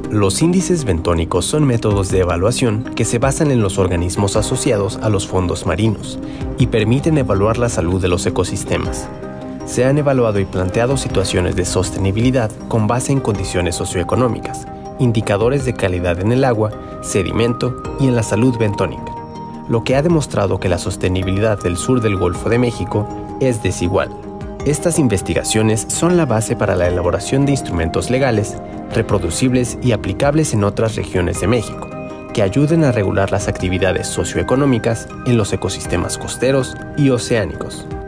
Los índices bentónicos son métodos de evaluación que se basan en los organismos asociados a los fondos marinos y permiten evaluar la salud de los ecosistemas. Se han evaluado y planteado situaciones de sostenibilidad con base en condiciones socioeconómicas, indicadores de calidad en el agua, sedimento y en la salud bentónica, lo que ha demostrado que la sostenibilidad del sur del Golfo de México es desigual. Estas investigaciones son la base para la elaboración de instrumentos legales, reproducibles y aplicables en otras regiones de México, que ayuden a regular las actividades socioeconómicas en los ecosistemas costeros y oceánicos.